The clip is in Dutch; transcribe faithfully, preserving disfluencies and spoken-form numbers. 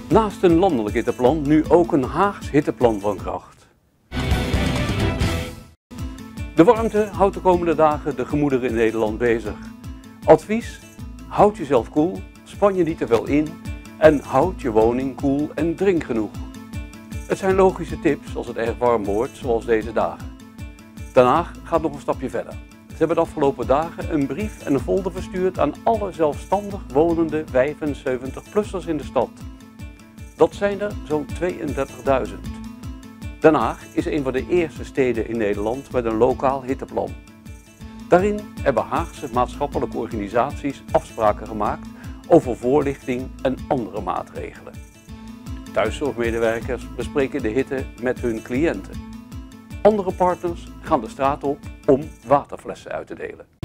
Naast een landelijk hitteplan nu ook een Haags hitteplan van kracht. De warmte houdt de komende dagen de gemoederen in Nederland bezig. Advies: houd jezelf koel, span je niet te veel in en houd je woning koel en drink genoeg. Het zijn logische tips als het erg warm wordt, zoals deze dagen. Den Haag gaat nog een stapje verder. Ze hebben de afgelopen dagen een brief en een folder verstuurd aan alle zelfstandig wonende vijfenzeventig-plussers in de stad. Dat zijn er zo'n tweeëndertigduizend. Den Haag is een van de eerste steden in Nederland met een lokaal hitteplan. Daarin hebben Haagse maatschappelijke organisaties afspraken gemaakt over voorlichting en andere maatregelen. Thuiszorgmedewerkers bespreken de hitte met hun cliënten. Andere partners gaan de straat op om waterflessen uit te delen.